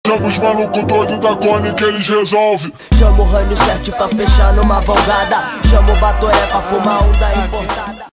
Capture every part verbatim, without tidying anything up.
Chama os malucos doidos da Cone que eles resolvem. Chama o Rânio sete pra fechar numa bongada. Chama o Batoré pra fumar um da importada.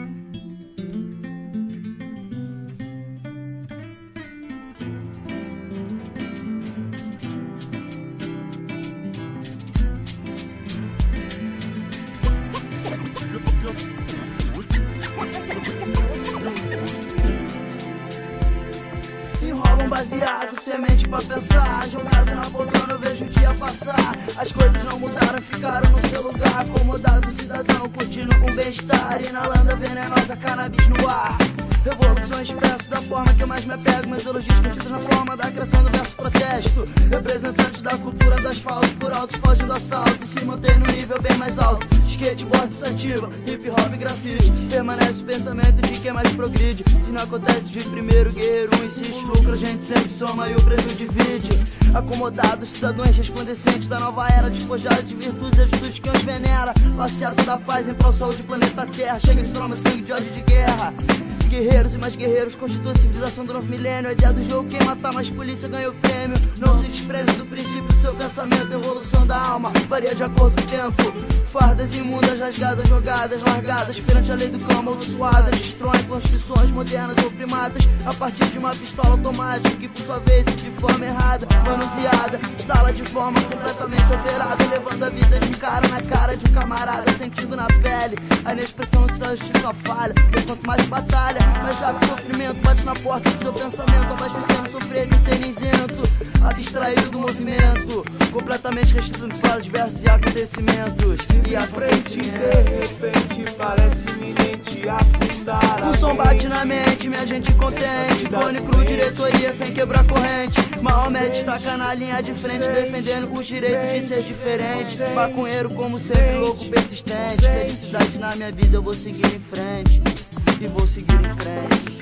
Enrola um baseado, semente pra pensar. Jogado na poltrona eu vejo o dia passar. As coisas não mudaram, ficaram no seu lugar. Acomodado cidadão, curtindo com bem-estar. Inalando a venenosa cannabis no ar. Revolução expresso da forma que eu mais me apego. Meus elogios contidos na forma da criação do verso protesto. Representantes da cultura do asfalto, por altos fogem do assalto. Se mantém no nível bem mais alto. Skateboard sativa, hip hop grafite. Permanece o pensamento de quem mais progride. Se não acontece de primeiro, guerreiro um insiste. Lucro a gente sempre soma e o preço divide. Acomodados, cidadãos resplandecentes da nova era. Despojados de virtudes e atitudes que os venera. Passeado da paz em prol saúde planeta Terra. Chega de trauma, sangue de ódio de guerra. Guerreiros e mais guerreiros constituem a civilização do novo milênio. A ideia do jogo, quem matar mais polícia ganha o prêmio. Não se despreze do princípio do seu pensamento. Evolução da alma, varia de acordo com o tempo. Fardas imundas, rasgadas, jogadas, largadas perante a lei do cão, amaldiçoadas. Destroem constituições modernas ou primatas a partir de uma pistola automática que por sua vez, de forma errada, manuseada, instala de forma completamente alterada, levando a vida de um cara na cara de um camarada, sentindo na pele a inexpressão de sua justiça falha. Pois quanto mais batalha, mais rápido o sofrimento bate na porta do seu pensamento, abastecendo sofrer de um ser isento, abstraído do movimento, completamente restrito no fatos diversos e acontecimentos. E a frente, de repente, parece iminente afundar. O som bate na mente, minha gente contente. Cone cru, diretoria sem quebrar corrente. Maomé destaca na linha de frente, defendendo os direitos de ser diferente. Maconheiro como sempre, louco, persistente. Felicidade na minha vida, eu vou seguir em frente. E vou seguir em frente.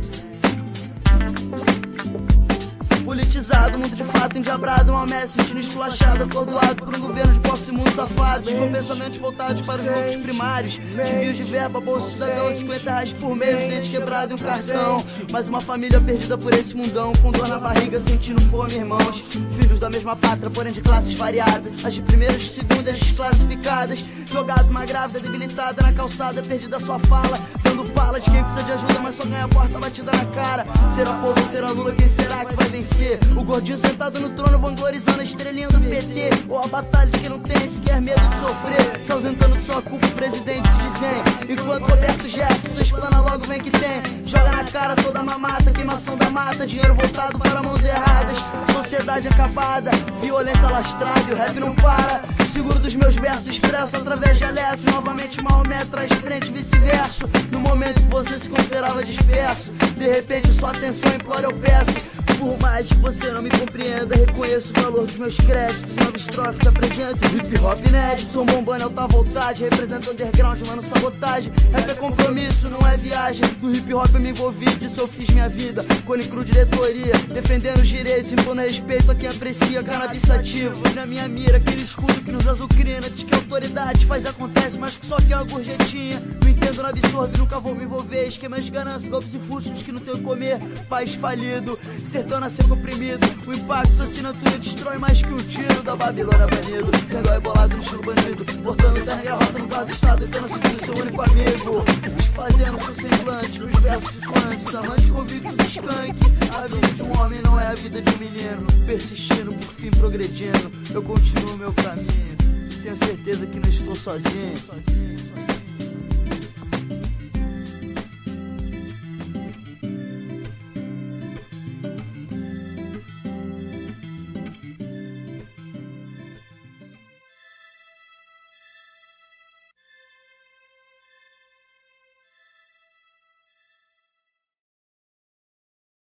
Politizado, mundo de fato endiabrado. Uma messe sentindo esculachado, acordoado por um governo de povos imundos safados, com pensamentos voltados para os lucros primários. Desvios de verba, bolsa cidadão, cinquenta reais por mês, dente quebrado e um cartão. Mais uma família perdida por esse mundão, com dor na barriga, sentindo fome, irmãos. Filhos da mesma pátria, porém de classes variadas. As de primeiras, de segundas, desclassificadas. Jogado uma grávida debilitada na calçada, perdida sua fala, dando pala de quem precisa de ajuda, mas só ganha a porta batida na cara. Será povo, será Lula, quem será que vai vencer? O gordinho sentado no trono, vanglorizando a estrelinha do P T. Ou a batalha de quem não tem sequer medo de sofrer, se ausentando de sua culpa, o presidente se dizem. Enquanto Roberto Jefferson explana logo vem que tem. Joga na cara toda a mamata, queimação da mata, dinheiro voltado para mãos erradas. Sociedade acabada, violência lastrada e o rap não para. Seguro dos meus versos expresso através de eletros. Novamente Maomé traz frente e vice-verso. No momento que você se considerava disperso, de repente sua atenção implora eu peço. Por mais que você não me compreenda, reconheço o valor dos meus créditos. Nova estrofe que apresento hip hop inédito. Som bombando alta voltagem, representa underground, mano, sabotagem. Rap é compromisso, não é viagem. Do hip hop eu me envolvi, disso eu fiz minha vida. Cone cru, diretoria, defendendo os direitos, impondo respeito a quem aprecia cannabis sativa. Na minha mira, aquele escudo que nos azucrina, diz que a autoridade faz e acontece, mas que só quer uma gorjetinha. Não entendo, não absorve, nunca vou me envolver. Esquemas de ganância, golpes e fústicos que não tem o comer. País falido, sertão a ser comprimido. O impacto, sua assinatura destrói mais que um tiro da Babilônia banido. Sendo rebolado no estilo bandido, portando terra e gravata no carro do estado, e tendo seguido seu único amigo. Desfazendo seu semblante nos versos de quantos amante convicto do skunk. A vida de um homem não é a vida de um menino. Persistindo, por fim progredindo, eu continuo meu caminho. Tenho certeza que não estou sozinho.